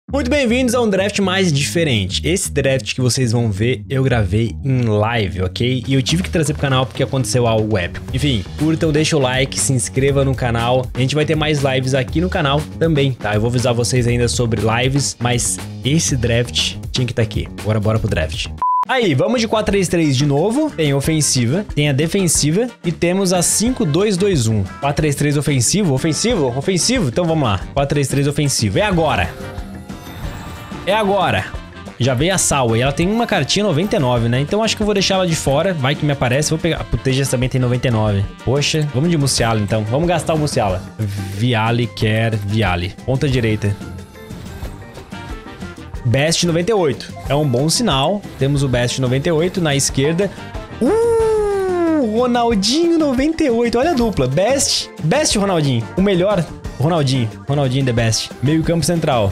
Muito bem-vindos a um draft mais diferente. Esse draft que vocês vão ver, eu gravei em live, ok? E eu tive que trazer pro canal porque aconteceu algo épico. Enfim, curtam, deixa o like, se inscreva no canal. A gente vai ter mais lives aqui no canal também, tá? Eu vou avisar vocês ainda sobre lives, mas esse draft tinha que estar aqui. Agora bora pro draft. Aí, vamos de 4-3-3 de novo. Tem ofensiva, tem a defensiva e temos a 5-2-2-1. 4-3-3 ofensivo, ofensivo. Então vamos lá. 4-3-3 ofensivo. É agora. É agora. Já veio a Salwa e ela tem uma cartinha 99, né? Então acho que eu vou deixar ela de fora. Vai que me aparece. Vou pegar. O Tejas também tem 99. Poxa, vamos de Musiala então. Vamos gastar o Musiala. Viali quer Viali. Ponta direita. Best 98. É um bom sinal. Temos o Best 98 na esquerda. Ronaldinho 98. Olha a dupla. Best Ronaldinho. O melhor Ronaldinho. Ronaldinho the best. Meio campo central.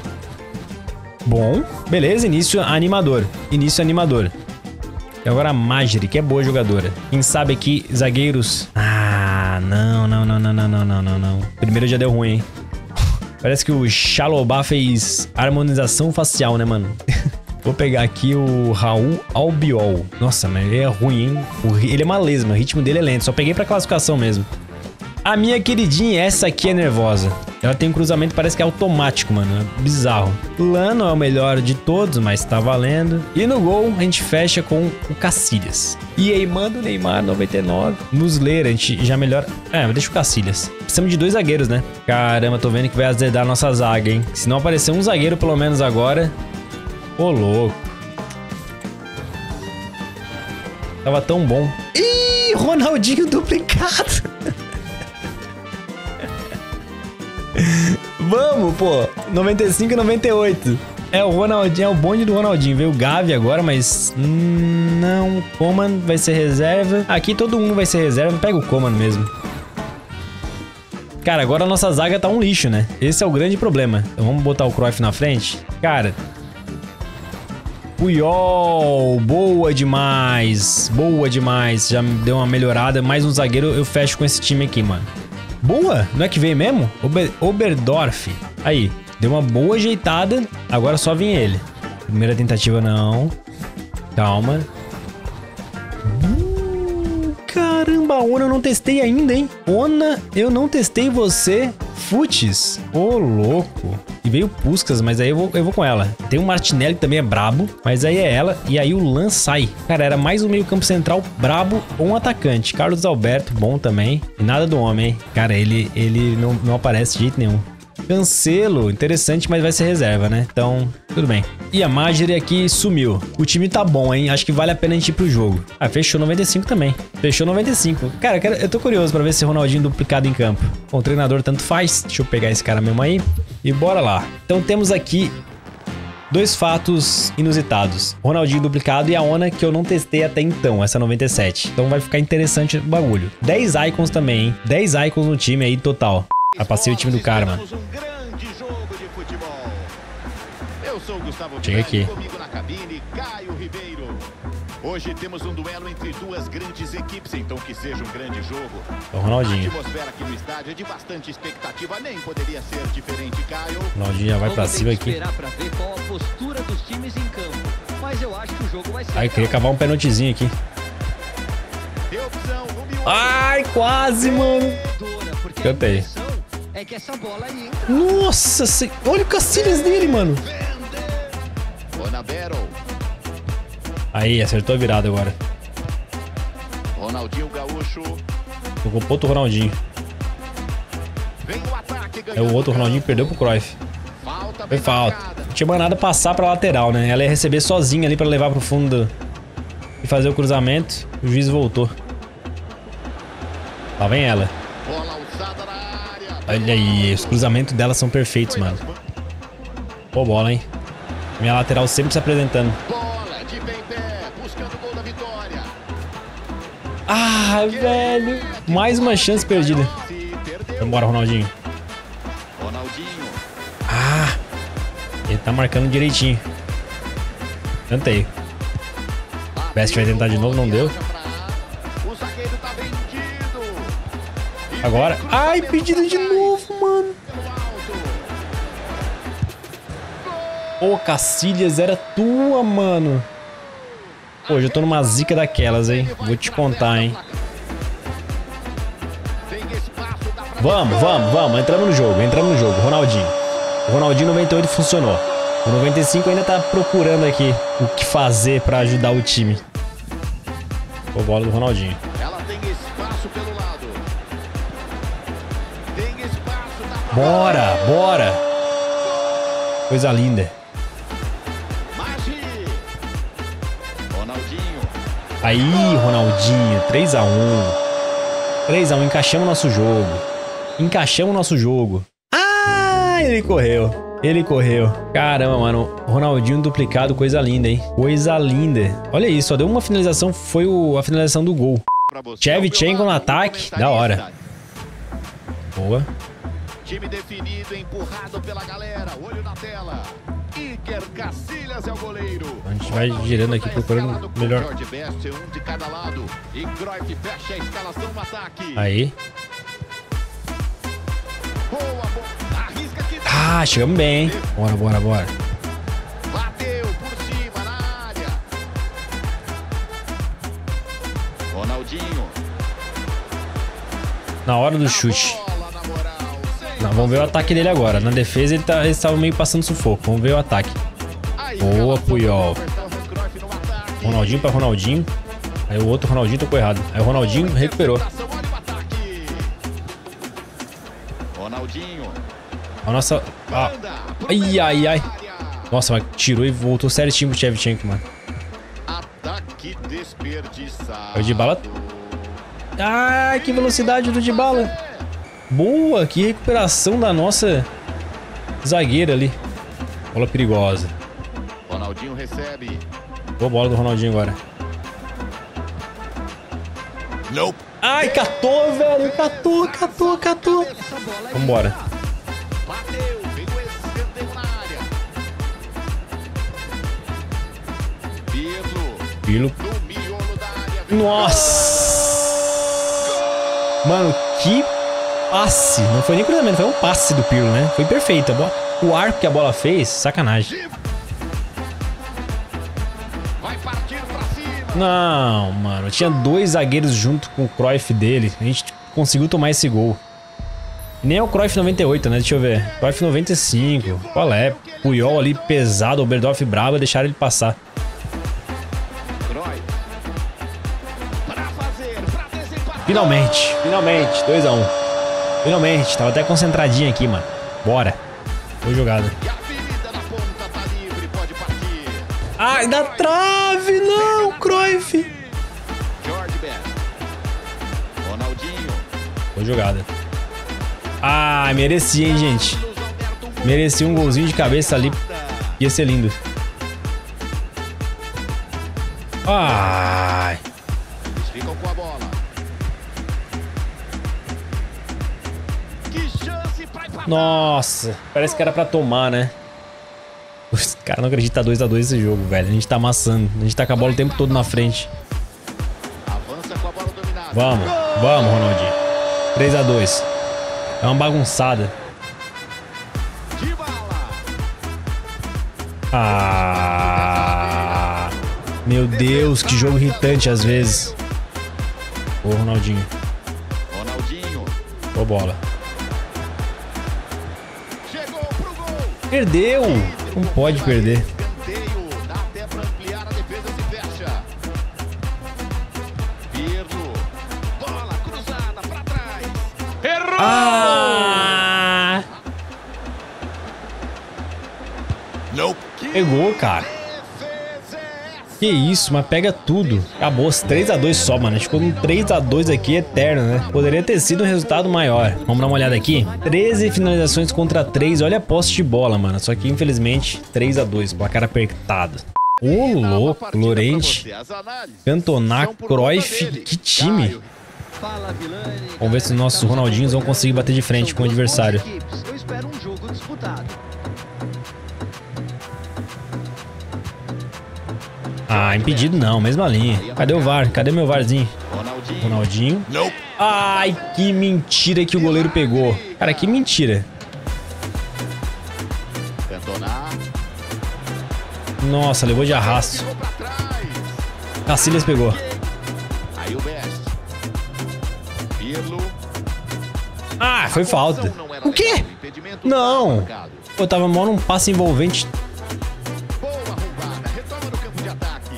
Bom, beleza, início animador. E agora a Majri, que é boa jogadora. Quem sabe aqui, zagueiros... Ah, não. Primeiro já deu ruim, hein? Parece que o Chalobah fez harmonização facial, né, mano? Vou pegar aqui o Raul Albiol. Nossa, mas ele é ruim, hein? Ele é uma lesma, o ritmo dele é lento. Só peguei pra classificação mesmo. A minha queridinha, essa aqui é nervosa. Ela tem um cruzamento, parece que é automático, mano. É bizarro. Lano é o melhor de todos, mas tá valendo. E no gol, a gente fecha com o Cacilhas. E aí, manda o Neymar, 99. Muslera, a gente já melhora... deixa o Cacilhas. Precisamos de 2 zagueiros, né? Caramba, tô vendo que vai azedar a nossa zaga, hein? Se não aparecer um zagueiro, pelo menos agora... Ô, louco. Tava tão bom. Ih, Ronaldinho duplicado. Vamos, pô. 95 e 98. É o Ronaldinho, é o bonde do Ronaldinho. Veio o Gavi agora, mas... não, o Coman vai ser reserva. Aqui todo mundo vai ser reserva. Pega o Coman mesmo. Cara, agora a nossa zaga tá um lixo, né? Esse é o grande problema. Então vamos botar o Cruyff na frente. Cara... Puyol, boa demais. Já me deu uma melhorada. Mais um zagueiro, eu fecho com esse time aqui, mano. Boa, não é que veio mesmo? Oberdorf. Aí, deu uma boa ajeitada. Agora só vem ele. Primeira tentativa não. Calma. Caramba, Ona eu não testei ainda, hein? Ona, eu não testei você. Futs. Ô, louco. E veio Puskas, mas aí eu vou com ela. Tem o Martinelli que também é brabo, mas aí é ela. E aí o Lan sai. Cara, era mais um meio campo central brabo ou um atacante. Carlos Alberto, bom também. E nada do homem, hein? Cara, ele não aparece de jeito nenhum. Cancelo, interessante, mas vai ser reserva, né? Então, tudo bem. E a Majri aqui sumiu. O time tá bom, hein? Acho que vale a pena a gente ir pro jogo. Ah, fechou 95 também. Fechou 95. Cara, eu tô curioso pra ver se Ronaldinho duplicado em campo. Bom, o treinador tanto faz. Deixa eu pegar esse cara mesmo aí. E bora lá. Então temos aqui 2 fatos inusitados. Ronaldinho duplicado e a Ona que eu não testei até então, essa 97. Então vai ficar interessante o bagulho. 10 icons também, hein? 10 icons no time aí total. Já passei o time do cara, mano. Chega aqui. Hoje temos um duelo entre 2 grandes equipes, então que seja um grande jogo. O Ronaldinho. A atmosfera aqui no estádio é de bastante expectativa, nem poderia ser diferente, Caio. O Ronaldinho já vai pra cima aqui. Ai, queria cavar um pênaltizinho aqui. Ai, quase, mano. Cantei. Nossa, olha o Cacilhas dele, mano. Aí, acertou a virada agora. Ronaldinho Gaúcho. Tocou pro outro Ronaldinho. É o outro Ronaldinho que perdeu pro Cruyff. Foi falta. Não tinha mais nada passar pra lateral, né? Ela ia receber sozinha ali pra levar pro fundo e fazer o cruzamento. O juiz voltou. Lá vem ela. Olha aí, os cruzamentos dela são perfeitos, mano. Pô, bola, hein? Minha lateral sempre se apresentando. Ah, velho. Mais uma chance perdida. Vambora, Ronaldinho. Ah, ele tá marcando direitinho. Cantei. Best vai tentar de novo, não deu. Agora. Ai, pedido de novo, mano. Ô, Cacilhas, era tua, mano. Pô, eu tô numa zica daquelas, hein? Vou te contar, hein? Vamos. Entramos no jogo. Ronaldinho. O Ronaldinho 98 funcionou. O 95 ainda tá procurando aqui o que fazer pra ajudar o time. Pô, bola do Ronaldinho. Ela tem espaço pelo lado. Tem espaço Bora. Coisa linda. Ronaldinho. Aí, Ronaldinho. 3x1. 3x1. Encaixamos nosso jogo. Ah, ele correu. Caramba, mano. Ronaldinho duplicado, coisa linda, hein? Coisa linda. Olha isso, só deu uma finalização, foi a finalização do gol. Shevchenko no ataque, da hora. Boa. Time definido, empurrado pela galera. Olho na tela. Iker Cacilhas é o goleiro. A gente vai girando aqui procurando melhor. Jorge Best, um de cada lado. E Cruyff fecha a escalação no ataque. Aí. Boa. Arrisca aqui. Ah, chegamos bem, hein? Bora. Bateu por cima na área. Ronaldinho. Na hora do chute. Não, vamos ver o ataque dele agora. Na defesa ele estava meio passando sufoco. Vamos ver o ataque. Boa, Puyol. Ronaldinho pra Ronaldinho. Aí o outro Ronaldinho tocou errado. Aí o Ronaldinho recuperou. Ronaldinho. A nossa... Ah. Ai. Nossa, mas tirou e voltou certinho pro Shevchenko, mano. Ataque desperdiçado. O Dybala... Ah, que velocidade do Dybala. Boa, que recuperação da nossa zagueira ali. Bola perigosa. Ronaldinho recebe. Boa bola do Ronaldinho agora. Nope. Ai, catou, velho. Catou. Vambora. Bateu, veio o escanteio na área. Pirlo. No miolo da área. Nossa! Mano, que passe. Não foi nem cruzamento, foi um passe do Pirlo, né? Foi perfeito. O arco que a bola fez, sacanagem. Vai partir pra cima. Não, mano. Tinha dois zagueiros junto com o Cruyff dele. A gente conseguiu tomar esse gol. Nem é o Cruyff 98, né? Deixa eu ver. Cruyff 95. Qual é? Puyol ali pesado, Oberdorf brabo, deixaram ele passar. Finalmente. 2x1. Finalmente. Tava até concentradinho aqui, mano. Bora. Boa jogada. Ai, da trave! Não, Cruyff! Boa jogada. Ah, merecia, hein, gente? Merecia um golzinho de cabeça ali. Ia ser lindo. Ai. Eles ficam com a bola. Que chance pra empatar. Nossa, parece que era pra tomar, né? Os caras não acreditam 2x2 esse jogo, velho. A gente tá amassando. A gente tá com a bola o tempo todo na frente. Avança com a bola dominada. Vamos, Ronaldinho. 3x2. É uma bagunçada. Ah, meu Deus, que jogo irritante às vezes. Ô, Ronaldinho. Boa bola. Chegou pro gol. Perdeu. Não pode perder. Escanteio. Dá até pra ampliar, a defesa se fecha. Pirlo. Bola cruzada pra trás. Errou! Ah! Nope. Pegou, cara. Que isso, mas pega tudo. Acabou, 3x2 só, mano. A gente ficou com 3x2 aqui, eterno, né? Poderia ter sido um resultado maior. Vamos dar uma olhada aqui. 13 finalizações contra 3. Olha a posse de bola, mano. Só que, infelizmente, 3x2. Placar apertado. Ô, louco. Llorente. Cantona, Cruyff. Que time. Vamos ver se os nossos Ronaldinhos vão conseguir bater de frente com o adversário. Eu espero um jogo disputado. Ah, impedido não, mesma linha. Cadê o VAR? Cadê meu VARzinho? Ronaldinho. Ai, que mentira que o goleiro pegou. Cara, que mentira. Nossa, levou de arrasto. Ficou pra trás. Cacilhas pegou. Aí o Best. Pirlo. Ah, foi falta. Não era O quê? legal, impedimento Não. marcado. Pô, tava mal num passe envolvente. Boa roubada. Retoma no campo de ataque.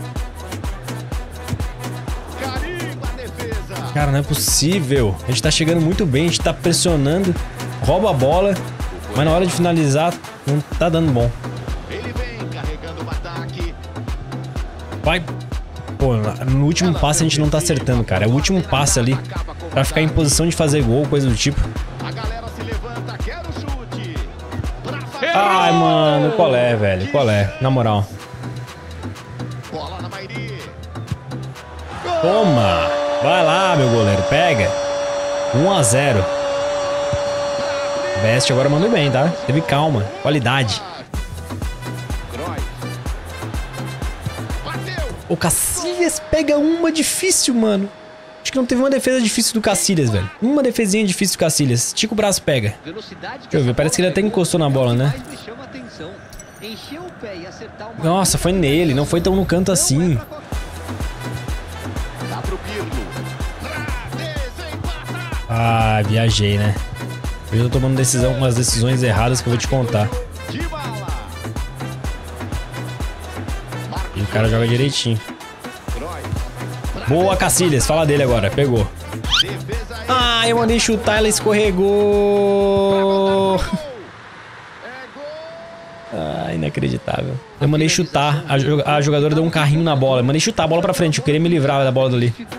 Carimba a defesa. Cara, não é possível. A gente tá chegando muito bem, a gente tá pressionando, rouba a bola, mas na hora de finalizar não tá dando bom. Ele vem carregando o ataque. Vai. Pô, no último passe a gente não tá acertando, cara. É o último passe ali pra ficar em posição de fazer gol, coisa do tipo. A galera se levanta, quer o chute. Ai, mano, qual é, velho? Qual é? Na moral. Bola na Mairi. Toma! Vai lá, meu goleiro, pega. 1 a 0. Best agora mandou bem, tá? Teve calma, qualidade. Cruyff. Bateu. O Cacilhas pega uma difícil, mano. Acho que não teve uma defesa difícil do Cacilhas, velho. Uma defesinha difícil do Cacilhas. Estica o braço, pega. Velocidade Deixa eu ver, parece que ele até encostou na bola, né? mais me chama atenção. Encher o pé e acertar uma Nossa, foi nele, não foi tão no canto assim. Dá pro Pirlo. Pra desempatar. Ah, viajei, né? Eu tô tomando umas decisões erradas que eu vou te contar. De bala. E o cara joga direitinho. Cruyff. Boa, Cacilhas, fala dele agora, pegou. Defesa aí. Ah, eu mandei chutar, ela escorregou. É gol. Ah, inacreditável. Eu mandei chutar, a jogadora deu um carrinho na bola. Eu mandei chutar a bola pra frente, eu queria me livrar da bola dali. Cruyff.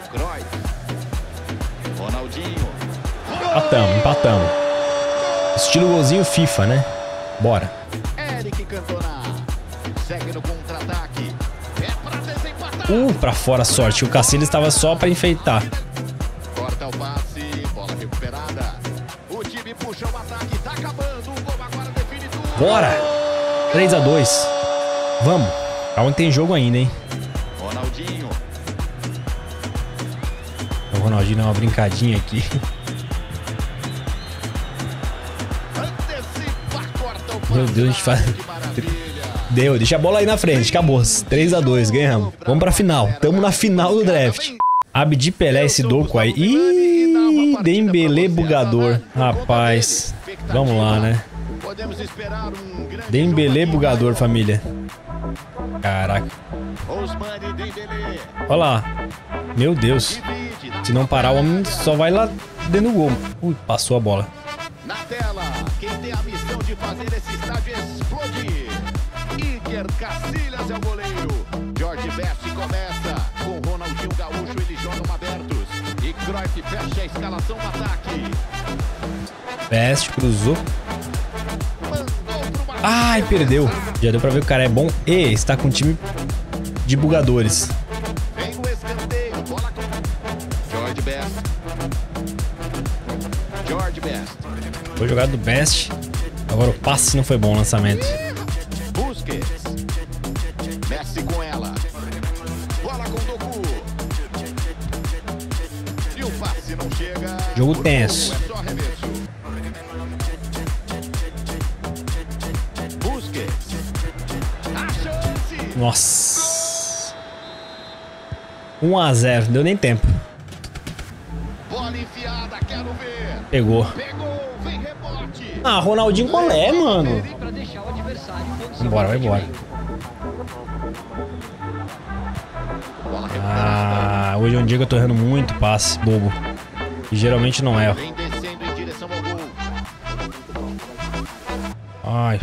Ronaldinho. Empatamos. Estilo golzinho FIFA, né? Bora. Eric Cantona. Segue no contra-ataque. É pra desempatar. Pra fora, sorte. O Cacilhas estava só pra enfeitar. Corta o passe. Bola recuperada. O time puxa o ataque. Tá acabando. O gol agora define tudo. Bora! 3 a 2. Vamos. Calma que tem jogo ainda, hein? Ronaldinho. O Ronaldinho dá uma brincadinha aqui. Antecipa, corta o passe. Meu Deus, a gente faz... Que maravilha. Deu, deixa a bola aí na frente, acabou. 3 a 2, ganhamos. Vamos pra final. Tamo na final do draft. Abdi Pelé esse doco aí. Ih, Dembélé bugador. Rapaz, vamos lá, né? Podemos esperar um grande Dembélé jogo aqui. bugador, família. Caraca. Ousmane Dembélé. Olha lá. Meu Deus. Divide na Se não parar, o homem só vai lá dentro do gol. Ui, passou a bola. Na tela, quem tem a missão de fazer esse estádio explodir. Iker Casillas é o goleiro. George Best começa. Com Ronaldinho Gaúcho, eles jogam abertos. E Cruyff fecha a escalação no ataque. Best cruzou. Mandou pro Marcelo. Ai, perdeu. Já deu pra ver que o cara é bom e está com um time de bugadores. Vem o escanteio, bola com George Best. George Best. Foi jogado do Best. Agora o passe não foi bom o lançamento. Busquets. Messi com ela. Bola com Doku. E o passe não chega. Jogo tenso. É só arremesso. Busquets. A chance. Nossa. 1 a 0, não deu nem tempo. Bola enfiada, quero ver. Pegou. Pegou, vem rebote. Ah, Ronaldinho qual é, mano? pra deixar o adversário em posição Bora, vai de embora. meio. Bola recuperada. Ah, hoje é um dia que eu tô errando muito passe, bobo. E geralmente não erro. Vem descendo em direção ao gol. Ai.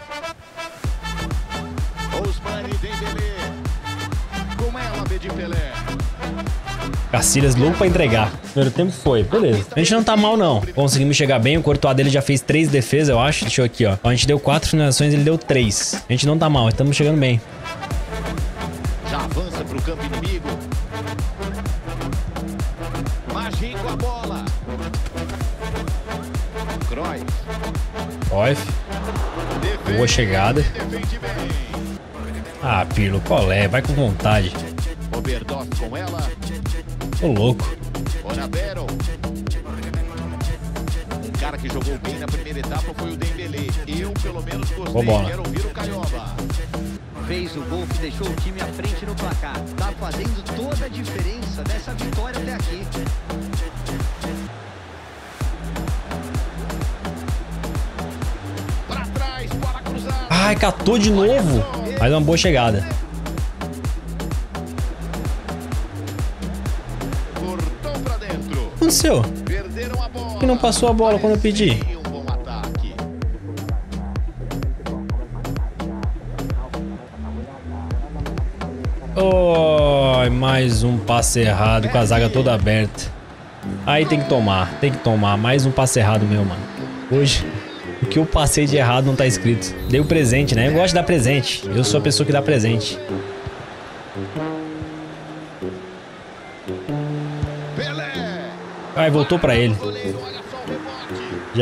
Ousmane Dembélé. Com ela, Abdi Pelé. Cacilhas louco pra entregar. Primeiro tempo foi, beleza. A gente não tá mal, não. Conseguimos chegar bem. O Courtois dele já fez 3 defesas, eu acho. Deixa eu aqui, ó. A gente deu 4 finalizações, ele deu 3. A gente não tá mal, estamos chegando bem. Já avança pro campo inimigo. Magin com a bola. Cruyff. Cruyff. Boa chegada. Defende bem. Ah, Pirlo, qual é? Vai com vontade. Oberdoff com ela. Tô louco. Bonavero. Um cara que jogou bem na primeira etapa foi o Dembélé. Eu, pelo menos, gostei. Boa bola. Quero ouvir o Caioba. Fez o gol que deixou o time à frente no placar. Tá fazendo toda a diferença dessa vitória até aqui. Pra trás, bola cruzada. Ai, catou de novo. Mais uma boa chegada. Cortou pra dentro. O que aconteceu? Perderam a bola. Por que não passou a bola quando eu pedi? Um bom ataque. Oh, mais um passe errado com a zaga toda aberta. Aí tem que tomar. Mais um passe errado meu, mano. Hoje, o que eu passei de errado não tá escrito. Dei o presente, né? Eu gosto de dar presente. Eu sou a pessoa que dá presente. Pelé. Ai, voltou pra ele. Goleiro, olha só o rebote.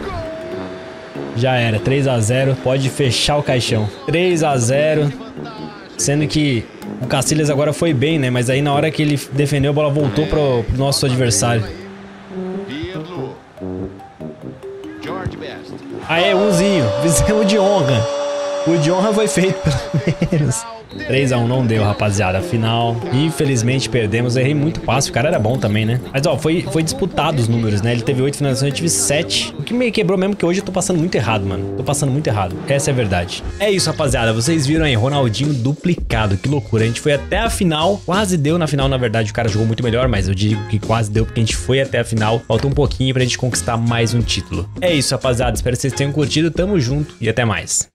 Já era. 3 a 0. Pode fechar o caixão. 3 a 0. Sendo que o Cacilhas agora foi bem, né? Mas aí na hora que ele defendeu, a bola voltou pro nosso adversário. Pirlo. George Best. Aê, umzinho. Fizemos de honra. O de honra foi feito pelo menos. 3 a 1 não deu, rapaziada. Afinal, infelizmente perdemos. Errei muito passe, o cara era bom também, né? Mas ó, foi disputado os números, né? Ele teve 8 finalizações, eu tive 7. O que me quebrou mesmo que hoje eu tô passando muito errado, mano. Tô passando muito errado. Essa é a verdade. É isso, rapaziada. Vocês viram aí, Ronaldinho duplicado. Que loucura. A gente foi até a final. Quase deu na final, na verdade. O cara jogou muito melhor, mas eu digo que quase deu porque a gente foi até a final. Falta um pouquinho pra gente conquistar mais um título. É isso, rapaziada. Espero que vocês tenham curtido. Tamo junto e até mais.